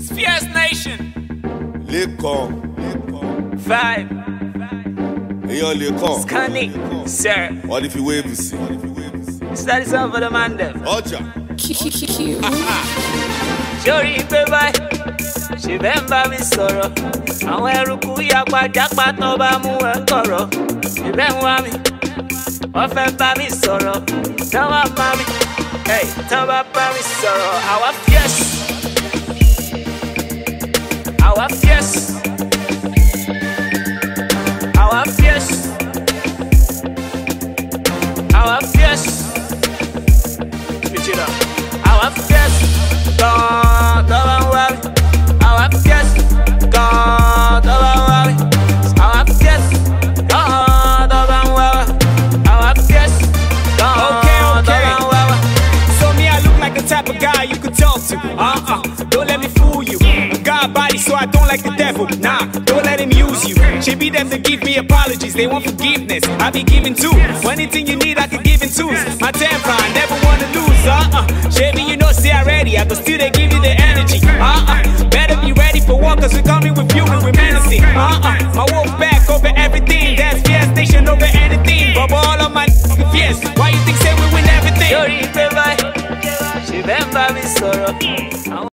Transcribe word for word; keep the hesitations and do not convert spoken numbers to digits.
Fierce Nation. Lekan. Five. Èèyàn Lekan. Scanning, sir. Wọ́n ní fi wéèbù sí. Study some for the man them. Ọjà. Sórí pé báyìí, ṣe bẹ́ẹ̀ ń bá mi sọ̀rọ̀. Àwọn eruku yapa-japa tán bá mú ẹ kọ̀rọ̀. Ṣe bẹ́ẹ̀ ń wá mi, wọ́n fẹ́ bá mi sọ̀rọ̀. Tán bá bá mi, tán bá bá mi sọ̀rọ̀. Àwa fierce. Àwa fierce. Àwa fierce. Àwa fierce. Switch it up. Àwa fierce. Gone, tán bá ń wá mi. Àwa fierce. Gone, tán bá ń wá mi. Àwa fierce. Gone, tán bá ń wá mi. Àwa fierce. Gone, tán bá ń wá mi. So me, I look like the type of guy you could talk to. Uh-uh, don't let me fool you. I got a body, so I don't like the devil. Nah, don't let him use you. Should be them to give me apologies. They want forgiveness. I be giving too. Anything you need, I can give in twos. My temper, I never wanna lose. Uh-uh, Chevy, you know, stay ready. I can still they give you the energy. Uh-uh, better be ready for war, cause we're coming with you and we're menacing. Uh-uh, my wolf back over everything. That's Fierce Nation over anything. But all of my fierce. Why you think say we win everything? Sórí pé báyìí, ṣe bẹ́ẹ̀ ń bá mi sọ̀rọ̀.